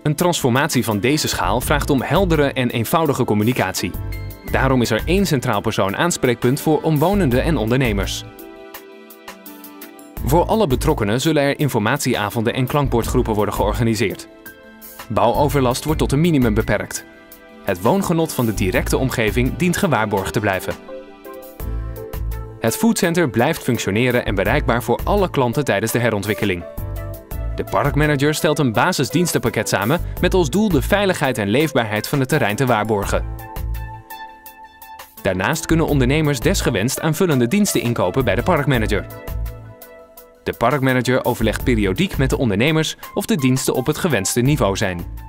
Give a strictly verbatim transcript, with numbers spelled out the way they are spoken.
Een transformatie van deze schaal vraagt om heldere en eenvoudige communicatie. Daarom is er één centraal persoon aanspreekpunt voor omwonenden en ondernemers. Voor alle betrokkenen zullen er informatieavonden en klankbordgroepen worden georganiseerd. Bouwoverlast wordt tot een minimum beperkt. Het woongenot van de directe omgeving dient gewaarborgd te blijven. Het foodcenter blijft functioneren en bereikbaar voor alle klanten tijdens de herontwikkeling. De parkmanager stelt een basisdienstenpakket samen met als doel de veiligheid en leefbaarheid van het terrein te waarborgen. Daarnaast kunnen ondernemers desgewenst aanvullende diensten inkopen bij de parkmanager. De parkmanager overlegt periodiek met de ondernemers of de diensten op het gewenste niveau zijn.